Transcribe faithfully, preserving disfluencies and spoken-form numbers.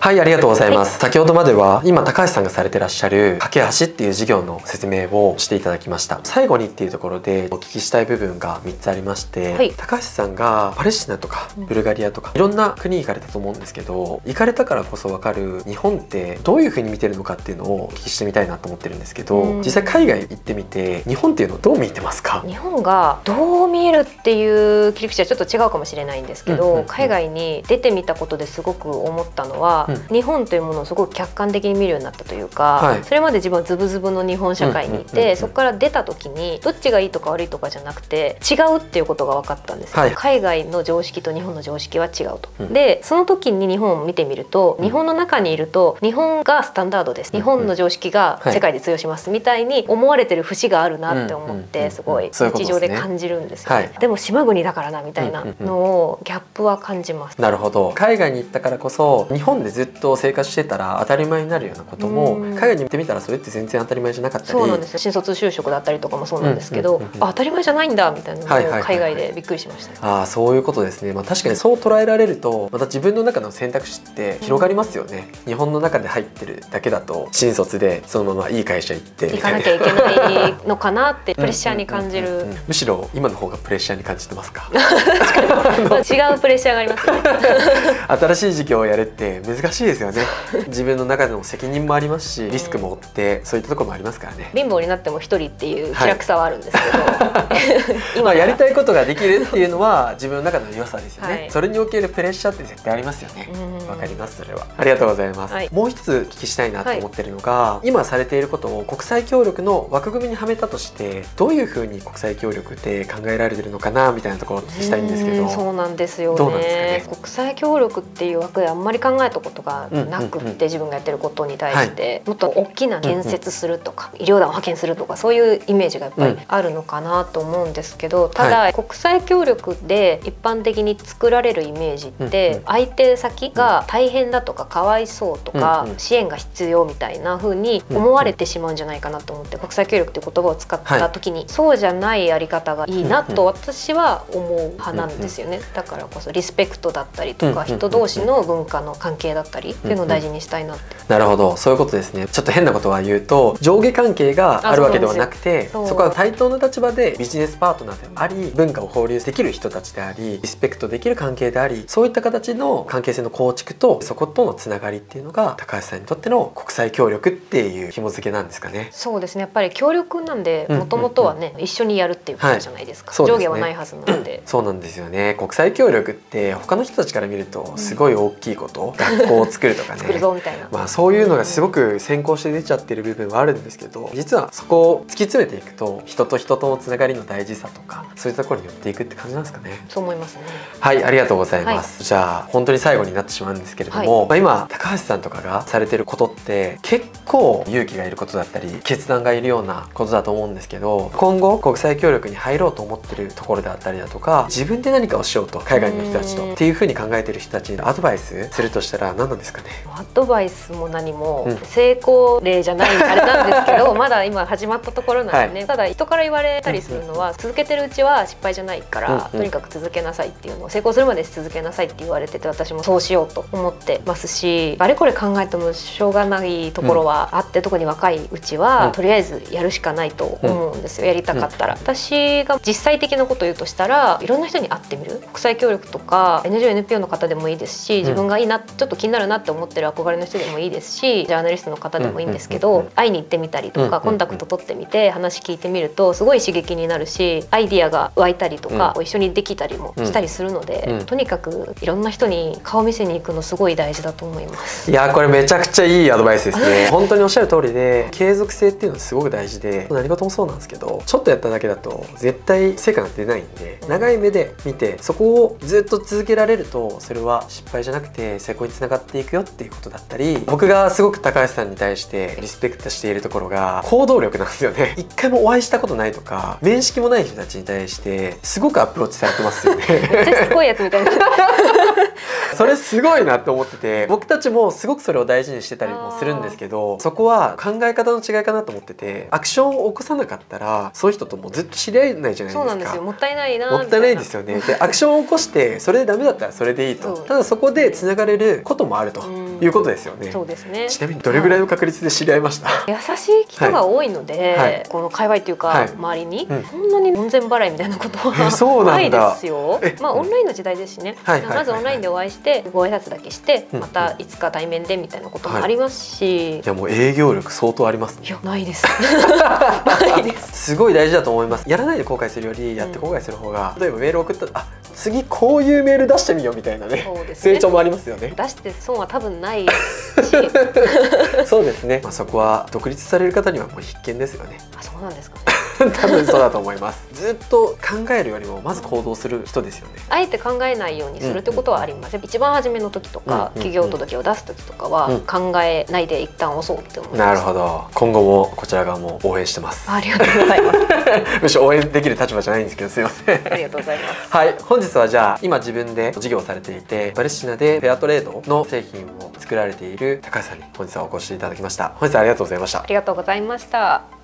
はい、ありがとうございます。はい、先ほどまでは今高橋さんがされてらっしゃる架け橋っていう事業の説明をしていただきました。最後にっていうところでお聞きしたい部分がみっつありまして、はい、高橋さんがパレスチナとかブルガリアとかいろんな国行かれたと思うんですけど、行かれたからこそ分かる日本ってどういう風に見てるのかっていうのをお聞きしてみたいなと思ってるんですけど、実際海外行ってみて日本っていうのをどう見てますか？ 日本がどう見えるっていう切り口はちょっと違うかもしれないんですけど、海外に出てみたことですごく思ったのは、うん、日本というものをすごく客観的に見るようになったというか、はい、それまで自分はズブズブの日本社会にいて、そこから出た時にどっちがいいとか悪いとかじゃなくて違うっていうことが分かったんですよ、はい、海外の常識と日本の常識は違うと、うん、でその時に日本を見てみると、日本の中にいると日本がスタンダードです、日本の常識が世界で通用しますみたいに思われてる節があるなって思って、すごい日常で感じるんですよね。でも島国だからなみたいなのをギャップは感じます。 なるほど。海外に行ったからこそ日本でずっと生活してたら当たり前になるようなことも海外に行ってみたらそれって全然当たり前じゃなかったり、 そうなんですよ。新卒就職だったりとかもそうなんですけど、あ、当たり前じゃないんだみたいなのを海外でびっくりしました。 ああ、そういうことですね。まあ確かにそう捉えられるとまた自分の中の選択肢って広がりますよね。日本の中で入ってるだけだと新卒でそのままいい会社行って行かなきゃいけないのかなってプレッシャーに感じる。 むしろ今の方がプレッシャーに感じてますか？ 違うプレッシャーがありますね。 新しい事業をやるって難しいですよね。自分の中での責任もありますし、リスクも負ってそういったところもありますからね。 貧乏になっても一人っていう気楽さはあるんですけど、はい、 今やりたいことができるっていうのは自分の中の良さですよね、はい、それにおけるプレッシャーって絶対ありますよね。わかります。それはありがとうございます、はい、もう一つお聞きしたいなと思ってるのが、はい、今されていることを国際協力の枠組みにはめたとしてどういうふうに国際協力って考えられてるのかなみたいなところをお聞きしたいんですけど。 そうなんですよね。どうなんですかね。国際協力っていう枠であんまり考えたことがなくって、自分がやってることに対して、はい、もっと大きな建設するとか、うんうん、医療団を派遣するとかそういうイメージがやっぱりあるのかなと思うんですけど、ただ、はい、国際協力で一般的に作られるイメージって、うんうん、相手先が大変だとかかわいそうとか、うんうん、支援が必要みたいな風に思われてしまうんじゃないかなと思って、国際協力っていう言葉を使った時に、はい、そうじゃないやり方がいいなと私は思う派なんですよね。だからこそリスペクトだったりとか、人同士の文化の関係だったりっていうのを大事にしたいなって。 なるほど、そういうことですね。ちょっと変なことは言うと上下関係があるわけではなくて、 そ, そこは対等の立場でビジネスパートナーであり、文化を交流できる人たちであり、リスペクトできる関係であり、そういった形の関係性の構築とそことのつながりっていうのが高橋さんにとっての国際協力っていう紐付けなんですかね。 そうですね。やっぱり協力なんでもともとはね、一緒にやるっていうことじゃないですか、はい、上下はないはずなので。 そうなんですよね。国際協力って他の人たちから見るとすごい大きいこと、うん、学校を作るとかね作るぞみたいな、 まあそういうのがすごく先行して出ちゃってる部分はあるんですけど、実はそこを突き詰めていくと人と人とのつながりの大事さとかそういうところに寄っていくって感じなんですかね。 そう思いますね。 はい、ありがとうございます、はい、じゃあ本当に最後になってしまうんですけれども、はい、まあ今高橋さんとかがされてることって結構勇気がいることだったり決断がいるようなことだと思うんですけど、今後国際協力に入ろうと思ってるところであったりだとか、自分で何かをしようと海外の人たちとっていうふうに考えてる人たちにアドバイスするとしたら何なんですかね。 アドバイスも何も成功例じゃないあれなんですけど、まだ今始まったところなんでね、はい、ただ人から言われたりするのは、続けてるうちは失敗じゃないから、とにかく続けなさいっていうのを、成功するまで続けなさいって言われてて、私もそうしようと思ってますし、あれこれ考えてもしょうがないところはあって、うん、特に若いうちは、うん、とりあえずやるしかないと思うんですよ、やりたかったら、うん、私が実際的なことを言うとしたら、いろんな人に会ってみる。国際協力とか エヌジーオー エヌピーオー の方でもいいですし、自分がいいな、ちょっと気になるなって思ってる憧れの人でもいいですし、ジャーナリストの方でもいいんですけど、会いに行ってみたりとか、コンタクト取ってみて話聞いてみるとすごい刺激になるし、アイディアが湧いたりとか、うん、一緒にできたりもしたりするので、うん、とにかくいろんな人に顔見せに行くのすごい大事だと思います。 いや、これめちゃくちゃいいアドバイスですね。本当におっしゃる通りで、継続性っていうのはすごく大事で、何事もそうなんですけど、ちょっとやっただけだと絶対成果が出ないんで、長い目で見てそこをずっと続けられると、それは失敗じゃなくて成功につながっていくよっていうことだったり、僕がすごく高橋さんに対してリスペクトしているところが行動力なんですよね。一回もお会いしたことないとか面識もない人たちに対してすごくアプローチされてますよね。 めっちゃすごいやつみたいな。 それすごいなと思ってて、僕たちもすごくそれを大事にしてたりもするんですけど、そこは考え方の違いかなと思ってて、アクションを起こさなかったらそういう人ともずっと知り合えないじゃないですか。 そうなんですよ。もったいないな。 もったいないですよね。でアクションを起こしてそれでダメだったらそれでいいと。ただそこでつながれることももあるということですよね。 そうですね。 ちなみにどれぐらいの確率で知り合いました？ 優しい人が多いので、はい、この界隈っていうか、はい、周りに、うん、そんなに門前払いみたいなことはないですよ。まあオンラインの時代ですしね。まずオンラインでお会いしてご挨拶だけして、またいつか対面でみたいなこともありますし、 いやもう営業力相当ありますね。 いやないです。ないです。 すごい大事だと思います。やらないで後悔するよりやって後悔する方が、うん、例えばメール送ったら、あ、次こういうメール出してみようみたいなね、そうですね、成長もありますよね。 出して損は多分ないしそうですね、まあ、そこは独立される方にはもう必見ですよね。 あ、そうなんですかね。 多分そうだと思います。ずっと考えるよりもまず行動する人ですよね。 あえて考えないようにするってことはあります。うんうん、一番初めの時とか、うんうんうん、企業届を出す時とかは、うん、考えないで一旦押そうって思います。 なるほど。今後もこちら側も応援してます。 ありがとうございます。 むしろ応援できる立場じゃないんですけど、すいません。 ありがとうございます。 はい、本日はじゃあ今自分で事業をされていてパレスチナでフェアトレードの製品を作られている高橋さんに本日はお越しいただきました。本日はありがとうございました。 ありがとうございました。